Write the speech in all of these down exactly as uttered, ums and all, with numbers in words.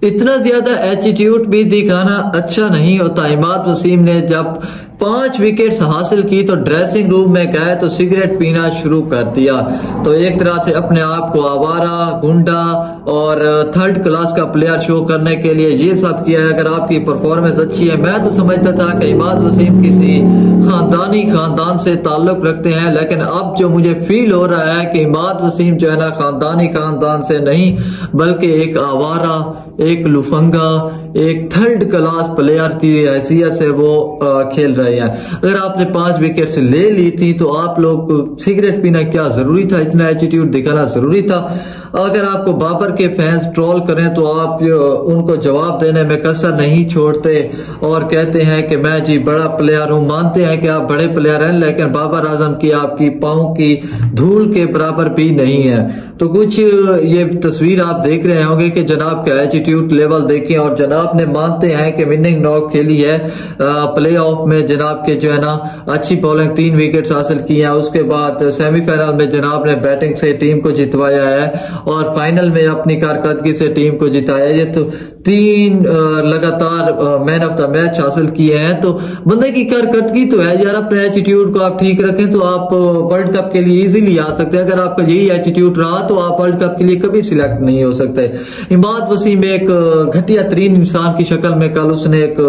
इतना ज्यादा एटीट्यूड भी दिखाना अच्छा नहीं होता। इमाद वसीम ने जब पांच विकेट्स हासिल की तो ड्रेसिंग रूम में गए तो सिगरेट पीना शुरू कर दिया। तो एक तरह से अपने आप को आवारा, गुंडा और थर्ड क्लास का प्लेयर शो करने के लिए ये सब किया है। अगर आपकी परफॉर्मेंस अच्छी है, मैं तो समझता था कि इमाद वसीम किसी खानदानी खानदान से ताल्लुक रखते हैं, लेकिन अब जो मुझे फील हो रहा है कि इमाद वसीम जो है ना खानदानी खानदान से नहीं बल्कि एक आवारा, एक लुफंगा, एक थर्ड क्लास प्लेयर की हैसियत से वो खेल रहे हैं। अगर आपने पांच विकेट से ले ली थी तो आप लोग को सिगरेट पीना क्या जरूरी था, इतना एटीट्यूड दिखाना जरूरी था। अगर आपको बाबर के फैंस ट्रोल करें तो आप उनको जवाब देने में कसर नहीं छोड़ते और कहते हैं कि मैं जी बड़ा प्लेयर हूं। मानते हैं कि आप बड़े प्लेयर हैं, लेकिन बाबर आजम की आपकी पांव की धूल के बराबर भी नहीं है। तो कुछ ये तस्वीर आप देख रहे होंगे कि जनाब का एटीट्यूड लेवल देखें, और जनाब ने मानते हैं कि विनिंग नॉक खेली है प्ले ऑफ में, जनाब के जो है ना अच्छी बॉलिंग, तीन विकेट हासिल की है। उसके बाद सेमीफाइनल में जनाब ने बैटिंग से टीम को जितवाया है और फाइनल में अपनी कारकर्दगी से टीम को जिताया। ये तो तीन लगातार मैन ऑफ द मैच हासिल किए हैं। तो बंदे की कारकर्दगी तो है यार, अपने एटीट्यूड को आप ठीक रखें तो आप वर्ल्ड कप के लिए इजीली आ सकते हैं। अगर आपका यही एटीट्यूड रहा तो आप वर्ल्ड कप के लिए कभी सिलेक्ट नहीं हो सकते। इमाद वसीम एक घटिया तरीन इंसान की शक्ल में कल उसने एक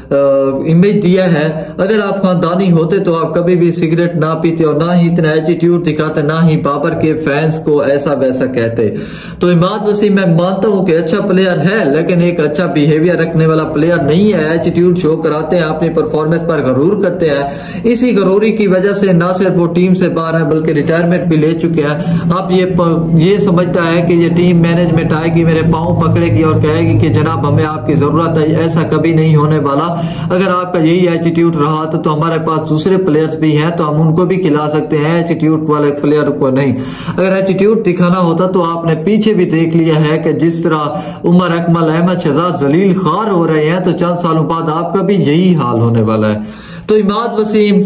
इमेज दिया है। अगर आप खानदानी होते तो आप कभी भी सिगरेट ना पीते और ना ही इतना एटीट्यूड दिखाते, ना ही बाबर के फैंस को ऐसा वैसा कहते। तो इमाद वसीम मैं मानता हूं कि अच्छा प्लेयर है, लेकिन एक अच्छा बिहेवियर रखने वाला प्लेयर नहीं है। एटीट्यूड शो कराते हैं, अपनी परफॉर्मेंस पर गरूर करते हैं। इसी गरूरी की वजह से ना सिर्फ वो टीम से बाहर है बल्कि रिटायरमेंट भी ले चुके हैं। अब ये ये समझता है कि ये टीम मैनेजमेंट आएगी, मेरे पांव पकड़ेगी और कहेगी कि जनाब हमें आपकी जरूरत है। ऐसा कभी नहीं होने वाला। अगर आपका यही एटीट्यूड रहा तो, तो हमारे पास दूसरे प्लेयर्स भी हैं तो हम उनको भी खिला सकते हैं, एटीट्यूड वाले प्लेयर को नहीं। अगर एटीट्यूड दिखाना होता तो आपने पीछे भी देख लिया है कि जिस तरह उमर अकमल, अहमद शहजाद जलील खार हो रहे हैं, तो चंद सालों बाद आपका भी यही हाल होने वाला है। तो इमाद वसीम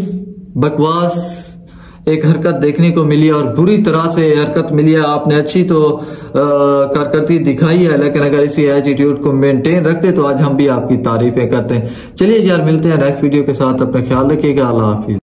बकवास एक हरकत देखने को मिली और बुरी तरह से हरकत मिली है। आपने अच्छी तो कारकर्दगी दिखाई है, लेकिन अगर इसी एटीट्यूड को मेंटेन रखते तो आज हम भी आपकी तारीफें करते हैं। चलिए यार, मिलते हैं नेक्स्ट वीडियो के साथ। अपना ख्याल रखिएगा। अल्लाह हाफिज।